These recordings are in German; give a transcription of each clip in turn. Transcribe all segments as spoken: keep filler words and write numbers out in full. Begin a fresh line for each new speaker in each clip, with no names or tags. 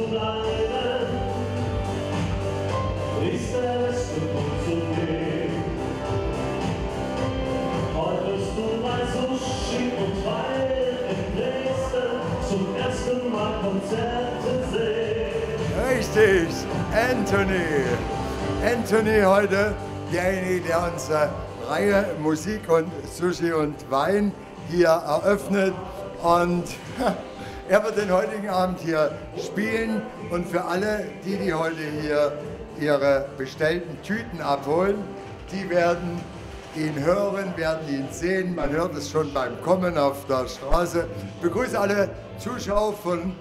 bleiben, ist der beste Grund zu gehen. Heute wirst du mein Sushi und Wein in Dresden zum ersten Mal Konzerte sehen.
Richtig, Anthony. Anthony heute, derjenige, der unsere Reihe Musik und Sushi und Wein hier eröffnet. Und er wird den heutigen Abend hier spielen. Und für alle, die, die heute hier ihre bestellten Tüten abholen, die werden ihn hören, werden ihn sehen. Man hört es schon beim Kommen auf der Straße. Ich begrüße alle Zuschauer von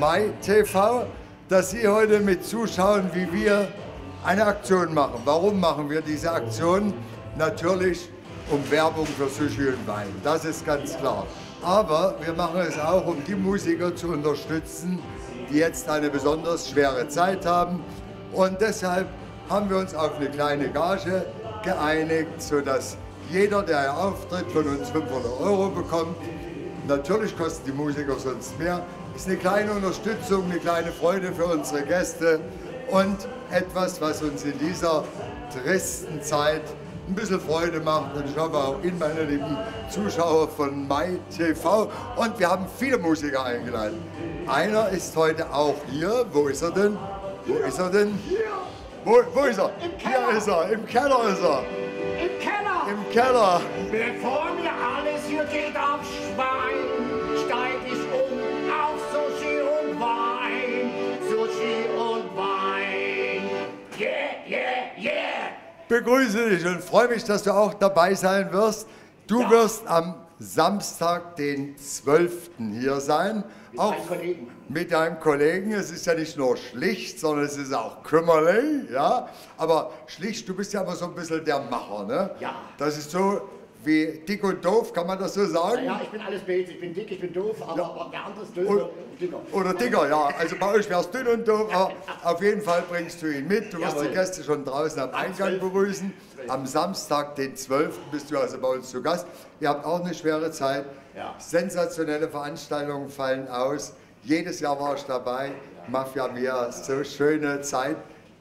MyTV, dass Sie heute mit zuschauen, wie wir eine Aktion machen. Warum machen wir diese Aktion? Natürlich um Werbung für Sushi und Wein, das ist ganz klar. Aber wir machen es auch, um die Musiker zu unterstützen, die jetzt eine besonders schwere Zeit haben. Und deshalb haben wir uns auf eine kleine Gage geeinigt, sodass jeder, der hier auftritt, von uns fünfhundert Euro bekommt. Natürlich kosten die Musiker sonst mehr. Ist eine kleine Unterstützung, eine kleine Freude für unsere Gäste und etwas, was uns in dieser tristen Zeit ein bisschen Freude macht. Und ich hoffe auch Ihnen, meine lieben Zuschauer von MyTV. Und wir haben viele Musiker eingeladen. Einer ist heute auch hier. Wo ist er denn? Wo ist er denn? Wo, wo ist er?
Im Keller.
Hier ist er. Im Keller ist er.
Im Keller.
Im Keller.
Bevor mir alles hier geht aufs Schwein, steig ich um auf Sushi und Wein. Sushi und Wein. Yeah, yeah, yeah.
Begrüße dich und freue mich, dass du auch dabei sein wirst. Du
Ja.
wirst am Samstag, den zwölften hier sein.
Mit
auch
meinem Kollegen.
Mit deinem Kollegen. Es ist ja nicht nur schlicht, sondern es ist auch kümmerlich. Ja? Aber schlicht, du bist ja immer so ein bisschen der Macher. Ne?
Ja.
Das ist so wie dick und doof, kann man das so sagen?
Ja, ich bin alles Bild. Ich bin dick, ich bin doof, aber,
Ja.
aber der andere ist dünn
Und-
und dicker.
Oder dicker, ja. Also bei euch wär's dünn und doof, aber auf jeden Fall bringst du ihn mit. Du wirst
Jawohl.
die Gäste schon draußen am Eingang
zwölften.
begrüßen. Am Samstag, den zwölften bist du also bei uns zu Gast. Ihr habt auch eine schwere Zeit.
Ja.
Sensationelle Veranstaltungen fallen aus. Jedes Jahr war ich dabei. Mafia Mia, so schöne Zeit.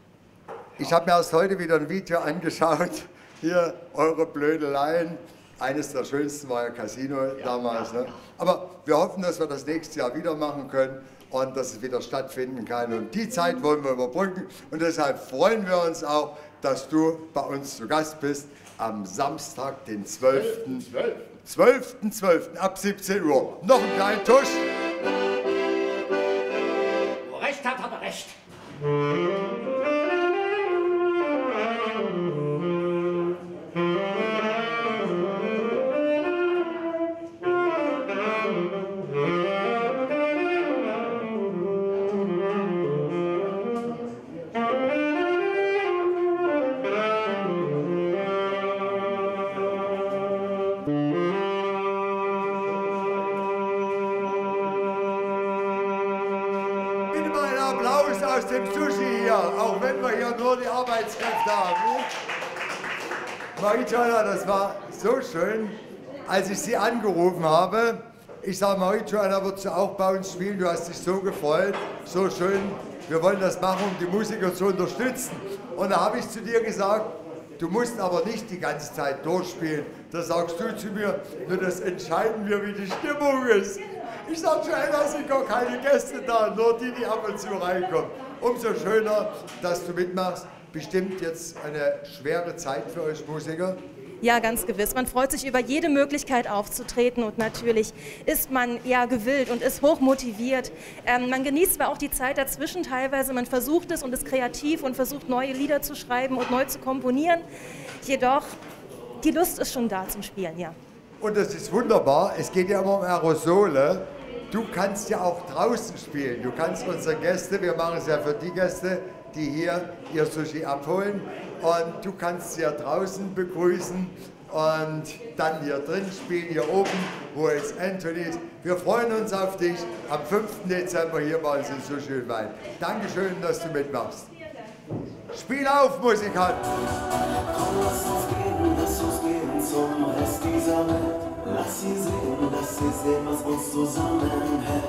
Ich habe mir erst heute wieder ein Video angeschaut. Hier, eure Blödeleien. Eines der schönsten war ja Casino damals. Ne? Aber wir hoffen, dass wir das nächste Jahr wieder machen können und dass es wieder stattfinden kann. Und die Zeit wollen wir überbrücken. Und deshalb freuen wir uns auch, dass du bei uns zu Gast bist am Samstag, den zwölften zwölften zwölften ab siebzehn Uhr. Noch einen kleinen Tusch.
Wo recht hat, hat er recht.
Bitte mal einen Applaus aus dem Sushi hier, auch wenn wir hier nur die Arbeitskräfte haben. Marie-Joanna, das war so schön, als ich Sie angerufen habe. Ich sage, Marie-Joanna, würdest du auch bei uns spielen? Du hast dich so gefreut, so schön. Wir wollen das machen, um die Musiker zu unterstützen. Und da habe ich zu dir gesagt, du musst aber nicht die ganze Zeit durchspielen. Da sagst du zu mir, nur das entscheiden wir, wie die Stimmung ist. Ich sage, Joanna, sind gar keine Gäste da, nur die, die ab und zu reinkommen. Umso schöner, dass du mitmachst. Bestimmt jetzt eine schwere Zeit für euch Musiker.
Ja, ganz gewiss. Man freut sich über jede Möglichkeit aufzutreten und natürlich ist man ja gewillt und ist hochmotiviert. Ähm, man genießt zwar auch die Zeit dazwischen teilweise, man versucht es und ist kreativ und versucht neue Lieder zu schreiben und neu zu komponieren. Jedoch, die Lust ist schon da zum Spielen, ja.
Und das ist wunderbar, es geht ja immer um Aerosole. Du kannst ja auch draußen spielen. Du kannst unsere Gäste, wir machen es ja für die Gäste, die hier ihr Sushi abholen. Und du kannst sie ja draußen begrüßen und dann hier drin spielen, hier oben, wo jetzt Anthony ist. Wir freuen uns auf dich am fünften Dezember hier bei uns in Sushi und Wein. Dankeschön, dass du mitmachst. Spiel auf, Musikanten!
Komm, lass uns gehen, lass uns gehen zum Rest dieser Welt. Lass sie sehen, lass sie sehen, was uns zusammenhält.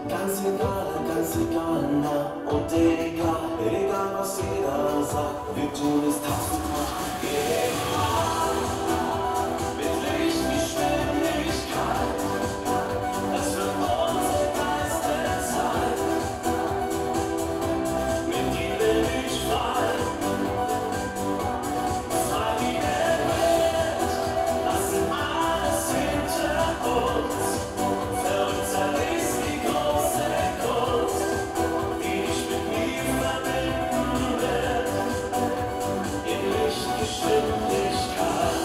Ganz egal, ganz egal, na und egal, egal was jeder sagt, wir tun es tausendmal. Egal, mit Lichtgeschwindigkeit, das wird unsere beste Zeit. Mit dir bin ich frei, frei wie der Wind, lassen alles hinter uns. Verrückter ist die große Kunst, die dich mit mir verbinden wird, in Lichtgeschwindigkeit.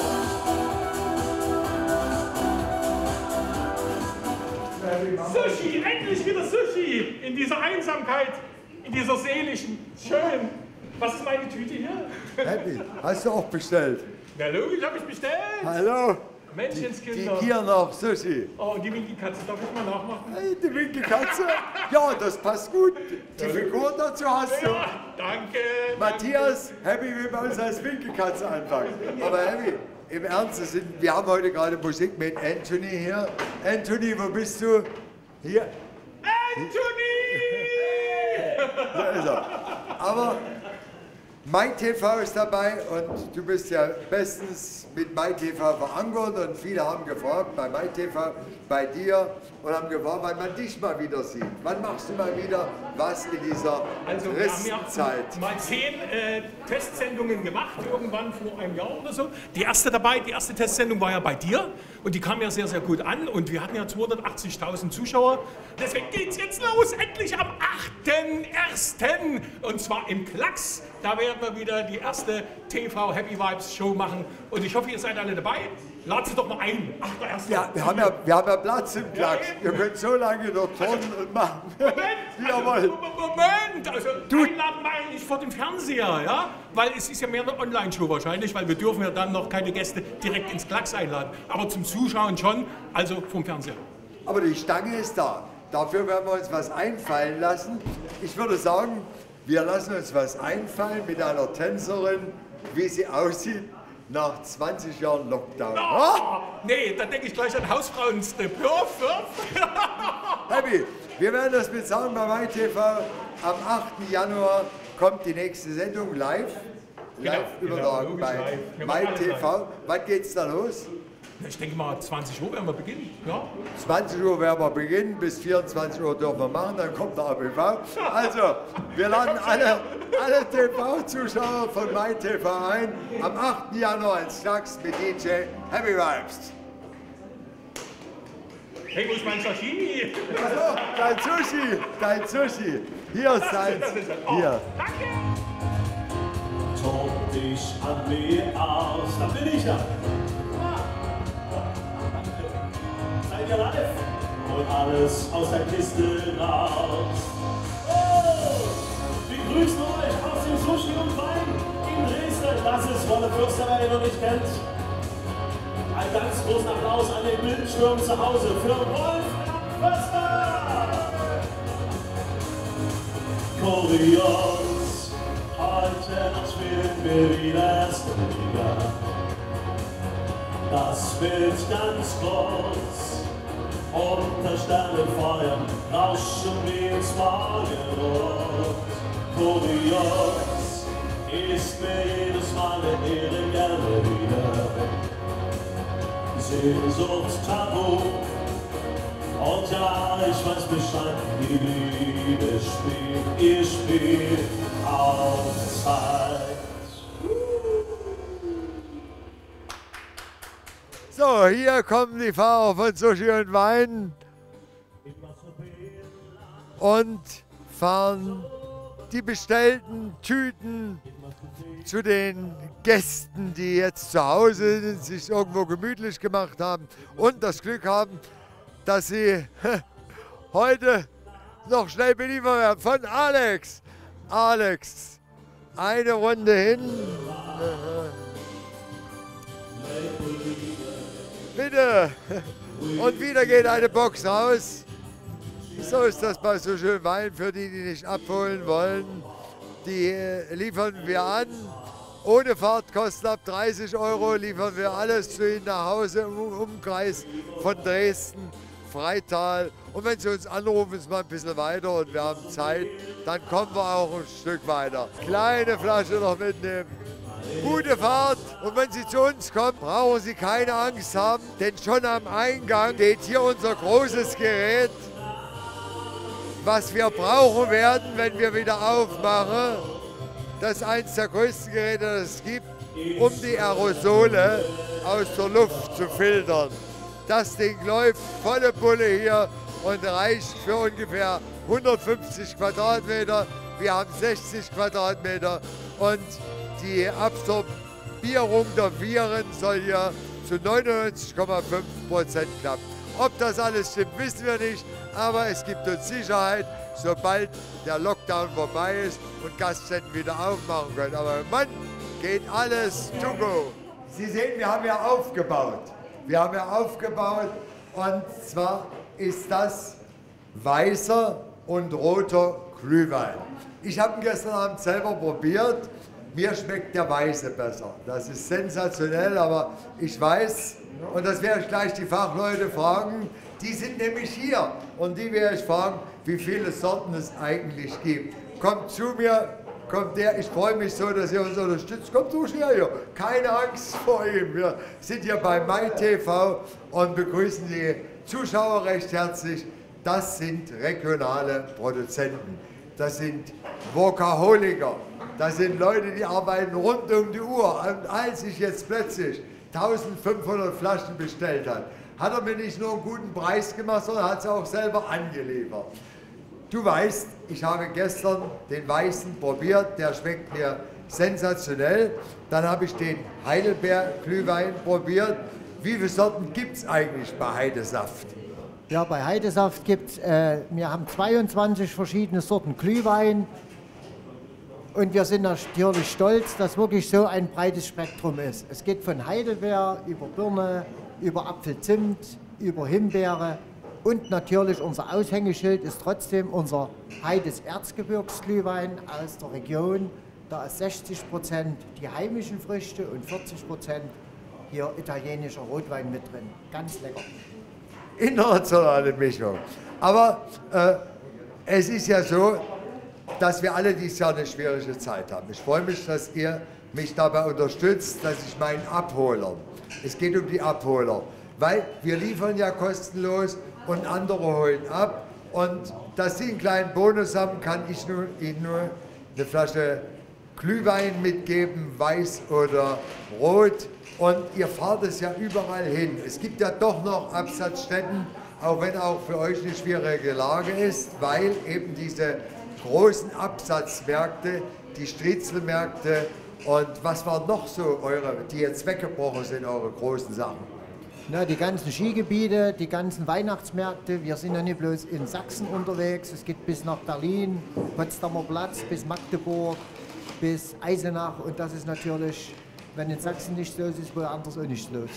Sushi, endlich wieder Sushi! In dieser Einsamkeit, in dieser seelischen, schön. Was ist meine Tüte hier?
Happy, hast du auch bestellt?
Na logisch, habe ich bestellt.
Hallo? Die,
Menschenskinder.
hier noch Sushi.
Oh, und die Winkelkatze, darf ich mal nachmachen?
Hey, die Winkelkatze? Ja, das passt gut. Die Figur dazu hast du.
Ja, danke.
Matthias, Happy will bei uns als Winkelkatze anfangen. Aber Happy, im Ernst, das sind, wir haben heute gerade Musik mit Anthony hier. Anthony, wo bist du? Hier.
Anthony!
Da ist er. Aber MyTV ist dabei und du bist ja bestens mit MyTV verankert und viele haben gefragt bei MyTV, bei dir und haben gefragt, wann man dich mal wieder sieht. Wann machst du mal wieder was in dieser
Also wir haben ja
Christenzeit?
mal zehn äh, Testsendungen gemacht, irgendwann vor einem Jahr oder so. Die erste dabei, die erste Testsendung war ja bei dir und die kam ja sehr, sehr gut an und wir hatten ja zweihundertachtzigtausend Zuschauer. Deswegen geht's jetzt los, endlich am achten ersten und zwar im Klacks. Da werden wir wieder die erste T V Happy Vibes Show machen und ich hoffe, ihr seid alle dabei. Lad sie doch mal ein. achter erster
Ja, wir haben ja, wir haben ja Platz im Klacks. Ihr könnt so lange dort turnen und machen,
Moment,
wie ihr
also,
wollt.
Moment, also einladen meine ich vor dem Fernseher, ja? Weil es ist ja mehr eine Online-Show wahrscheinlich, weil wir dürfen ja dann noch keine Gäste direkt ins Klacks einladen. Aber zum Zuschauen schon, also vom Fernseher.
Aber die Stange ist da. Dafür werden wir uns was einfallen lassen. Ich würde sagen, wir lassen uns was einfallen mit einer Tänzerin, wie sie aussieht nach zwanzig Jahren Lockdown.
Oh, nee, da denke ich gleich an Hausfrauenstrip. Hörf, hörf.
Happy, wir werden das bezahlen bei MyTV. Am achten Januar kommt die nächste Sendung live. Live
Genau,
übertragen
genau,
bei
logisch live. Wir machen alles
MyTV. Wann geht's da los?
Ich denke mal, zwanzig Uhr werden wir beginnen. Ja?
zwanzig Uhr werden wir beginnen, bis vierundzwanzig Uhr dürfen wir machen, dann kommt der A B V. Also, wir laden alle, alle T V-Zuschauer von MyTV ein, am achten Januar ins Klacks mit D J Happy Vibes.
Hey, wo ist mein Sashimi?
Also, dein Sushi, dein Sushi. Hier ist deins.
Das ist er. Oh,
Hier.
danke.
Tob dich an mir aus, da bin ich ja. Seid ihr live? Holt alles aus der Kiste raus. Oh! Wir grüßen euch aus dem Sushi und Wein in Dresden. Das ist Wolle Fürster, wer ihr noch nicht kennt. Ein ganz großen Applaus an den Bildschirm zu Hause für Wolf Förster. Kurios, heute noch spielen wir wieder Springer. Das wird ganz groß. Unter Sternenfeuer rauschen wir ins Morgenrot. Kurios ist mir jedes Mal eine Ehre gerne wieder. Sehnsucht tabu. Und ja, ich weiß Bescheid, die Liebe spielt, ihr spielt auf Zeit.
So, hier kommen die Fahrer von Sushi und Wein und fahren die bestellten Tüten zu den Gästen, die jetzt zu Hause sind, sich irgendwo gemütlich gemacht haben und das Glück haben, dass sie heute noch schnell beliefert werden von Alex. Alex, eine Runde hin. Bitte. Und wieder geht eine Box raus. So ist das bei so schön Wein für die, die nicht abholen wollen. Die äh, liefern wir an. Ohne Fahrtkosten ab dreißig Euro liefern wir alles zu Ihnen nach Hause im Umkreis von Dresden Freital. Und wenn Sie uns anrufen, ist mal ein bisschen weiter und wir haben Zeit, dann kommen wir auch ein Stück weiter. Kleine Flasche noch mitnehmen. Gute Fahrt und wenn Sie zu uns kommen, brauchen Sie keine Angst haben, denn schon am Eingang steht hier unser großes Gerät, was wir brauchen werden, wenn wir wieder aufmachen. Das ist eines der größten Geräte, das es gibt, um die Aerosole aus der Luft zu filtern. Das Ding läuft volle Pulle hier und reicht für ungefähr hundertfünfzig Quadratmeter. Wir haben sechzig Quadratmeter und die Absorbierung der Viren soll hier zu neunundneunzig Komma fünf Prozent klappen. Ob das alles stimmt, wissen wir nicht, aber es gibt uns Sicherheit, sobald der Lockdown vorbei ist und Gaststätten wieder aufmachen können. Aber im Moment geht alles to go. Sie sehen, wir haben ja aufgebaut. Wir haben ja aufgebaut und zwar ist das weißer und roter Glühwein. Ich habe ihn gestern Abend selber probiert. Mir schmeckt der Weiße besser. Das ist sensationell, aber ich weiß, und das werde ich gleich die Fachleute fragen, die sind nämlich hier. Und die werde ich fragen, wie viele Sorten es eigentlich gibt. Kommt zu mir, kommt der, ich freue mich so, dass ihr uns unterstützt. Kommt durch hier, keine Angst vor ihm. Wir sind hier bei MyTV und begrüßen die Zuschauer recht herzlich. Das sind regionale Produzenten. Das sind Workaholiker. Das sind Leute, die arbeiten rund um die Uhr. Und als ich jetzt plötzlich eintausendfünfhundert Flaschen bestellt habe, hat er mir nicht nur einen guten Preis gemacht, sondern hat es auch selber angeliefert. Du weißt, ich habe gestern den Weißen probiert, der schmeckt mir sensationell. Dann habe ich den Heidelbeer-Glühwein probiert. Wie viele Sorten gibt es eigentlich bei Heidesaft?
Ja, bei Heidesaft gibt es, äh, wir haben zweiundzwanzig verschiedene Sorten Glühwein. Und wir sind natürlich stolz, dass wirklich so ein breites Spektrum ist. Es geht von Heidelbeer über Birne, über Apfelzimt, über Himbeere und natürlich unser Aushängeschild ist trotzdem unser Heides Erzgebirgsglühwein aus der Region. Da ist sechzig Prozent die heimischen Früchte und vierzig Prozent hier italienischer Rotwein mit drin. Ganz lecker.
Internationale Mischung. Aber äh, es ist ja so, dass wir alle dieses Jahr eine schwierige Zeit haben. Ich freue mich, dass ihr mich dabei unterstützt, dass ich meinen Abholern, es geht um die Abholer, weil wir liefern ja kostenlos und andere holen ab. Und dass Sie einen kleinen Bonus haben, kann ich nur, Ihnen nur eine Flasche Glühwein mitgeben, weiß oder rot. Und ihr fahrt es ja überall hin. Es gibt ja doch noch Absatzstätten, auch wenn auch für euch eine schwierige Lage ist, weil eben diese großen Absatzmärkte, die Striezelmärkte und was waren noch so eure, die jetzt weggebrochen sind, eure großen Sachen?
Na, die ganzen Skigebiete, die ganzen Weihnachtsmärkte. Wir sind ja nicht bloß in Sachsen unterwegs, es geht bis nach Berlin, Potsdamer Platz, bis Magdeburg, bis Eisenach und das ist natürlich, wenn in Sachsen nichts los ist, woanders auch nichts los.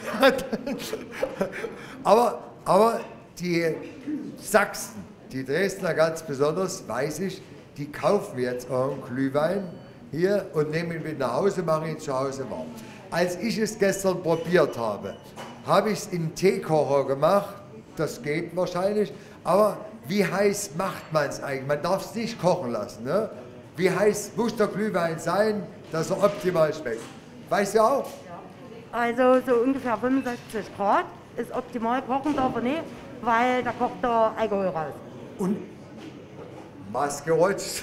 aber, aber die Sachsen, die Dresdner ganz besonders, weiß ich, die kaufen jetzt euren Glühwein hier und nehmen ihn mit nach Hause, machen ihn zu Hause warm. Als ich es gestern probiert habe, habe ich es in einen Teekocher gemacht, das geht wahrscheinlich, aber wie heiß macht man es eigentlich? Man darf es nicht kochen lassen. Ne? Wie heiß muss der Glühwein sein, dass er optimal schmeckt? Weißt du auch?
Also so ungefähr fünfundsechzig Grad ist optimal, kochen darf er nicht, weil da kocht der Alkohol raus.
Und Maske rutscht.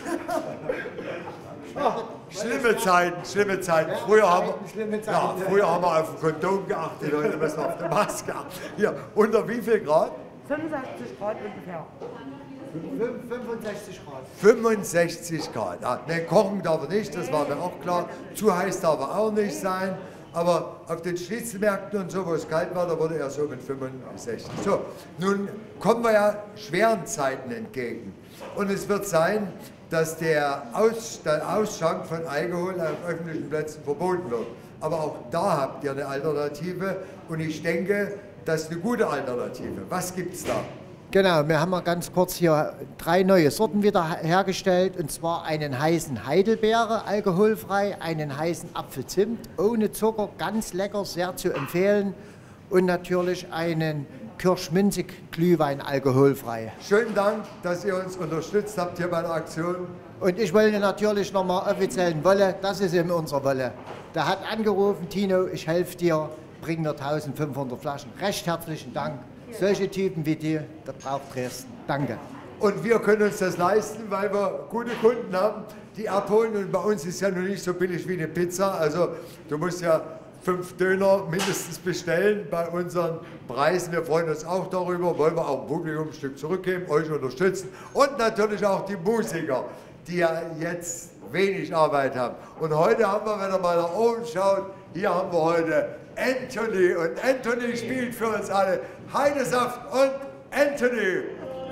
Ach, schlimme Zeiten, schlimme Zeiten. Früher haben, wir, ja, früher haben wir auf den Kondom geachtet, heute müssen wir auf die Maske achten. Hier, unter wie viel Grad?
fünfundsechzig Grad ungefähr.
fünfundsechzig Grad.
fünfundsechzig Grad. Ah, ne, kochen darf er nicht, das war mir auch klar. Zu heiß darf er auch nicht sein. Aber auf den Schnitzelmärkten und so, wo es kalt war, da wurde er so mit fünfundsechzig. So, nun kommen wir ja schweren Zeiten entgegen. Und es wird sein, dass der, Aus, der Ausschank von Alkohol auf öffentlichen Plätzen verboten wird. Aber auch da habt ihr eine Alternative und ich denke, das ist eine gute Alternative. Was gibt es da?
Genau, wir haben mal ganz kurz hier drei neue Sorten wieder hergestellt und zwar einen heißen Heidelbeere, alkoholfrei, einen heißen Apfelzimt, ohne Zucker, ganz lecker, sehr zu empfehlen und natürlich einen Kirschminzig-Glühwein alkoholfrei.
Schönen Dank, dass ihr uns unterstützt habt hier bei der Aktion.
Und ich wollte natürlich nochmal offiziellen Wolle, das ist eben unsere Wolle. Der hat angerufen, Tino, ich helfe dir, bring mir eintausendfünfhundert Flaschen. Recht herzlichen Dank. Solche Typen wie die, das braucht Dresden. Danke.
Und wir können uns das leisten, weil wir gute Kunden haben, die abholen. Und bei uns ist ja noch nicht so billig wie eine Pizza. Also du musst ja fünf Döner mindestens bestellen bei unseren Preisen. Wir freuen uns auch darüber, wollen wir auch ein Publikumsstück zurückgeben, euch unterstützen. Und natürlich auch die Musiker, die ja jetzt wenig Arbeit haben. Und heute haben wir, wenn ihr mal nach oben schaut, hier haben wir heute Anthony. Und Anthony spielt für uns alle Heidesaft und Anthony.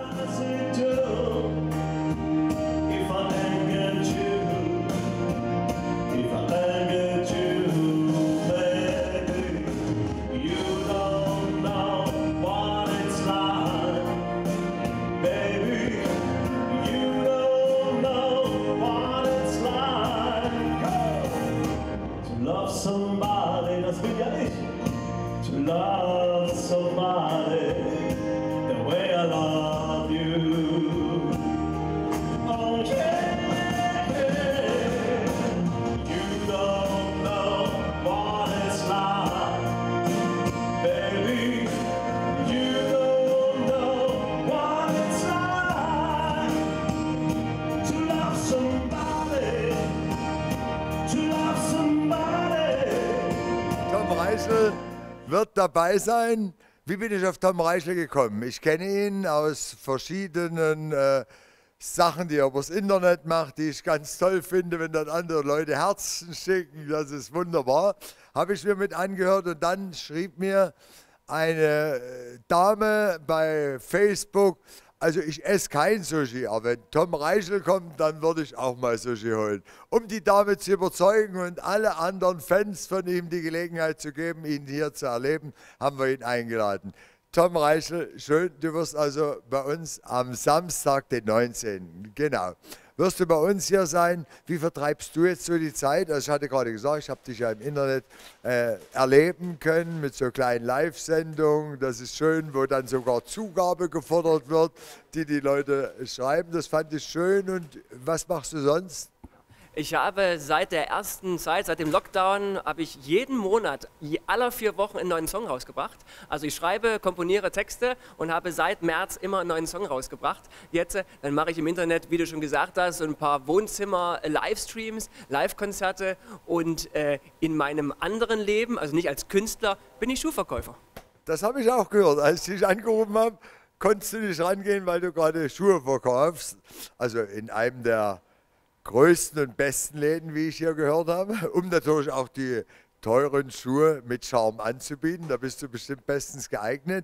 Somebody, das bin ja ich. To love somebody the way I love you. Oh yeah, you don't know what it's like, baby. You don't know what it's like to love somebody, to love somebody.
Tom Reichel wird dabei sein. Wie bin ich auf Tom Reichel gekommen? Ich kenne ihn aus verschiedenen äh, Sachen, die er übers Internet macht, die ich ganz toll finde, wenn dann andere Leute Herzen schicken. Das ist wunderbar. Habe ich mir mit angehört und dann schrieb mir eine Dame bei Facebook, also ich esse kein Sushi, aber wenn Tom Reichel kommt, dann würde ich auch mal Sushi holen. Um die Dame zu überzeugen und alle anderen Fans von ihm die Gelegenheit zu geben, ihn hier zu erleben, haben wir ihn eingeladen. Tom Reichel, schön, du wirst also bei uns am Samstag, den neunzehnten Genau. Wirst du bei uns hier sein? Wie vertreibst du jetzt so die Zeit? Also ich hatte gerade gesagt, ich habe dich ja im Internet äh, erleben können mit so kleinen Live-Sendungen. Das ist schön, wo dann sogar Zugabe gefordert wird, die die Leute schreiben. Das fand ich schön. Und was machst du sonst?
Ich habe seit der ersten Zeit, seit dem Lockdown, habe ich jeden Monat, alle vier Wochen einen neuen Song rausgebracht. Also ich schreibe, komponiere Texte und habe seit März immer einen neuen Song rausgebracht. Jetzt, dann mache ich im Internet, wie du schon gesagt hast, so ein paar Wohnzimmer-Livestreams, Live-Konzerte und äh, in meinem anderen Leben, also nicht als Künstler, bin ich Schuhverkäufer.
Das habe ich auch gehört. Als ich dich angerufen habe, konntest du nicht rangehen, weil du gerade Schuhe verkaufst. Also in einem der größten und besten Läden, wie ich hier gehört habe, um natürlich auch die teuren Schuhe mit Charme anzubieten. Da bist du bestimmt bestens geeignet.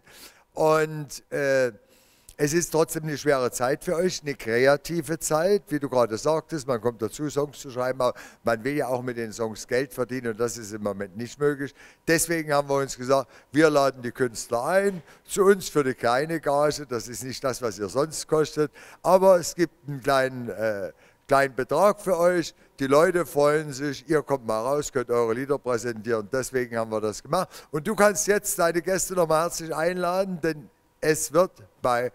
Und äh, es ist trotzdem eine schwere Zeit für euch, eine kreative Zeit, wie du gerade sagtest. Man kommt dazu, Songs zu schreiben, aber man will ja auch mit den Songs Geld verdienen und das ist im Moment nicht möglich. Deswegen haben wir uns gesagt, wir laden die Künstler ein, zu uns für eine kleine Gage. Das ist nicht das, was ihr sonst kostet, aber es gibt einen kleinen äh, kleinen Betrag für euch, die Leute freuen sich, ihr kommt mal raus, könnt eure Lieder präsentieren, deswegen haben wir das gemacht. Und du kannst jetzt deine Gäste noch mal herzlich einladen, denn es wird bei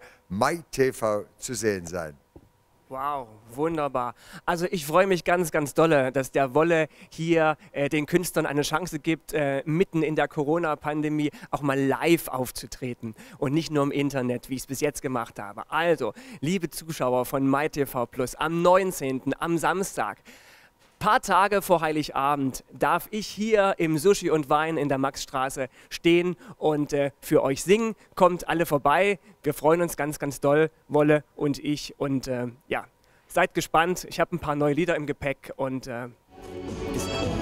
MyTV zu sehen sein.
Wow, wunderbar. Also ich freue mich ganz, ganz dolle, dass der Wolle hier äh, den Künstlern eine Chance gibt, äh, mitten in der Corona-Pandemie auch mal live aufzutreten und nicht nur im Internet, wie ich es bis jetzt gemacht habe. Also, liebe Zuschauer von MyTV Plus, am neunzehnten am Samstag, paar Tage vor Heiligabend, darf ich hier im Sushi und Wein in der Maxstraße stehen und äh, für euch singen. Kommt alle vorbei. Wir freuen uns ganz, ganz doll, Wolle und ich. Und äh, ja, seid gespannt. Ich habe ein paar neue Lieder im Gepäck und äh, bis dann.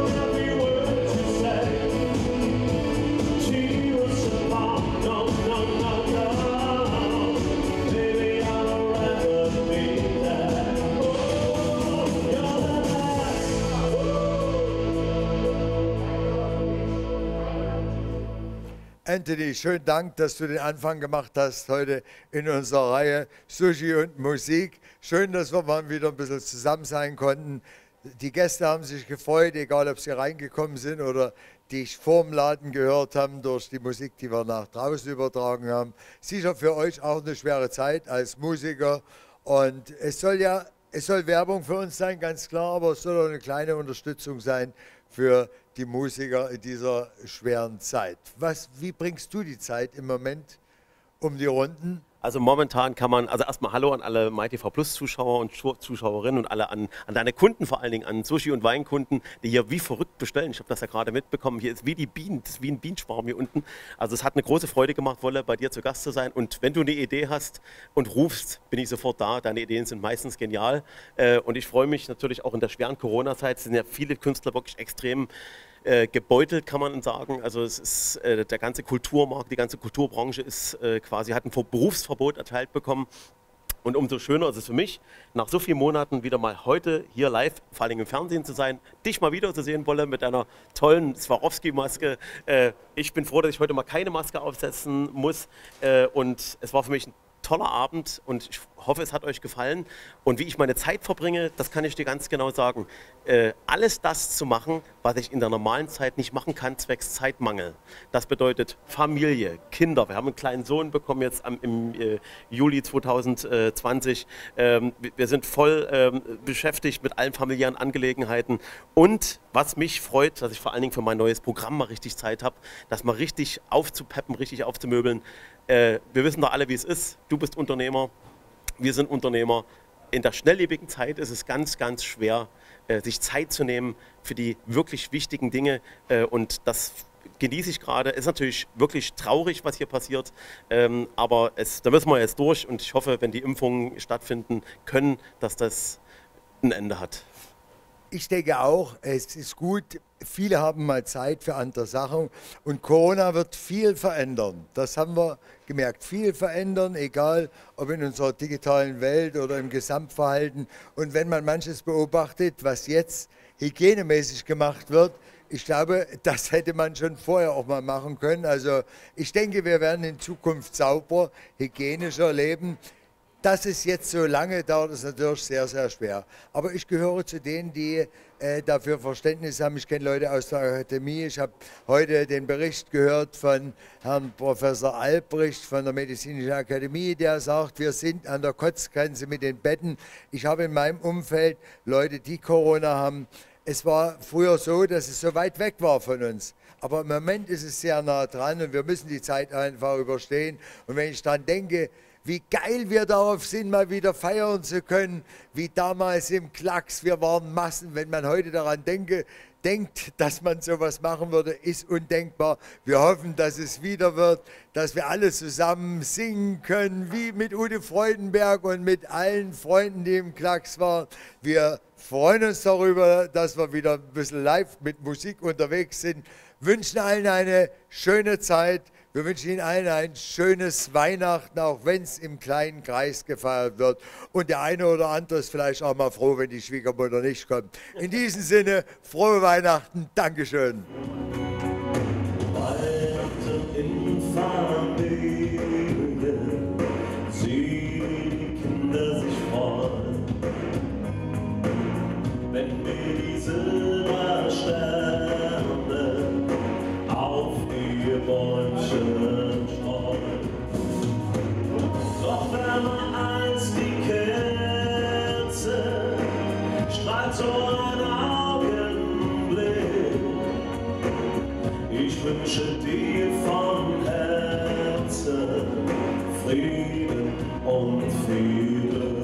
No, no.
Anthony, schönen Dank, dass du den Anfang gemacht hast heute in unserer Reihe Sushi und Musik. Schön, dass wir mal wieder ein bisschen zusammen sein konnten. Die Gäste haben sich gefreut, egal ob sie reingekommen sind oder dich vorm Laden gehört haben durch die Musik, die wir nach draußen übertragen haben. Sicher für euch auch eine schwere Zeit als Musiker. Und es soll ja, es soll Werbung für uns sein, ganz klar, aber es soll auch eine kleine Unterstützung sein für die Musiker in dieser schweren Zeit. Was, wie bringst du die Zeit im Moment um die Runden?
Also momentan kann man, also erstmal Hallo an alle MyTV Plus Zuschauer und Zuschauerinnen und alle an, an deine Kunden, vor allen Dingen an Sushi- und Weinkunden, die hier wie verrückt bestellen. Ich habe das ja gerade mitbekommen, hier ist wie die Bienen, das ist wie ein Bienenschwarm hier unten. Also es hat eine große Freude gemacht, Wolle, bei dir zu Gast zu sein. Und wenn du eine Idee hast und rufst, bin ich sofort da. Deine Ideen sind meistens genial. Und ich freue mich natürlich auch in der schweren Corona-Zeit, sind ja viele Künstler wirklich extrem Äh, gebeutelt, kann man sagen. Also es ist, äh, der ganze Kulturmarkt, die ganze Kulturbranche ist äh, quasi, hat ein Ver- Berufsverbot erteilt bekommen. Und umso schöner ist es für mich, nach so vielen Monaten wieder mal heute hier live, vor allem im Fernsehen zu sein, dich mal wieder zu sehen, Wolle, mit deiner tollen Swarovski-Maske. Äh, ich bin froh, dass ich heute mal keine Maske aufsetzen muss. Äh, und es war für mich ein toller Abend und ich hoffe, es hat euch gefallen. Und wie ich meine Zeit verbringe, das kann ich dir ganz genau sagen. Äh, alles das zu machen, was ich in der normalen Zeit nicht machen kann, zwecks Zeitmangel. Das bedeutet Familie, Kinder. Wir haben einen kleinen Sohn bekommen jetzt am, im äh, Juli zweitausendzwanzig. Ähm, wir sind voll ähm, beschäftigt mit allen familiären Angelegenheiten. Und was mich freut, dass ich vor allen Dingen für mein neues Programm mal richtig Zeit habe, das mal richtig aufzupeppen, richtig aufzumöbeln. Äh, wir wissen doch alle, wie es ist. Du bist Unternehmer, wir sind Unternehmer. In der schnelllebigen Zeit ist es ganz, ganz schwer, äh, sich Zeit zu nehmen für die wirklich wichtigen Dinge. Äh, und das genieße ich gerade. Ist natürlich wirklich traurig, was hier passiert. Ähm, aber es, da müssen wir jetzt durch. Und ich hoffe, wenn die Impfungen stattfinden können, dass das ein Ende hat.
Ich denke auch, es ist gut, viele haben mal Zeit für andere Sachen und Corona wird viel verändern. Das haben wir gemerkt, viel verändern, egal ob in unserer digitalen Welt oder im Gesamtverhalten. Und wenn man manches beobachtet, was jetzt hygienemäßig gemacht wird, ich glaube, das hätte man schon vorher auch mal machen können. Also ich denke, wir werden in Zukunft sauber, hygienischer leben. Dass es jetzt so lange dauert, ist natürlich sehr, sehr schwer. Aber ich gehöre zu denen, die äh, dafür Verständnis haben. Ich kenne Leute aus der Akademie. Ich habe heute den Bericht gehört von Herrn Professor Albrecht von der Medizinischen Akademie, der sagt, wir sind an der Kotzgrenze mit den Betten. Ich habe in meinem Umfeld Leute, die Corona haben. Es war früher so, dass es so weit weg war von uns. Aber im Moment ist es sehr nah dran und wir müssen die Zeit einfach überstehen. Und wenn ich daran denke, wie geil wir darauf sind, mal wieder feiern zu können, wie damals im Klacks, wir waren Massen. Wenn man heute daran denke, denkt, dass man sowas machen würde, ist undenkbar. Wir hoffen, dass es wieder wird, dass wir alle zusammen singen können, wie mit Ute Freudenberg und mit allen Freunden, die im Klacks waren. Wir freuen uns darüber, dass wir wieder ein bisschen live mit Musik unterwegs sind, wünschen allen eine schöne Zeit. Wir wünschen Ihnen allen ein schönes Weihnachten, auch wenn es im kleinen Kreis gefeiert wird. Und der eine oder andere ist vielleicht auch mal froh, wenn die Schwiegermutter nicht kommt. In diesem Sinne, frohe Weihnachten. Dankeschön.
Weihnachten in Familie, sehen die Kinder sich freuen. Wenn wir die Silbersterne auf ihr Bäumchen streuen. Doch wärmer als die Kerze strahlt so ein Augenblick. Ich wünsche dir von Herzen Frieden und Frieden.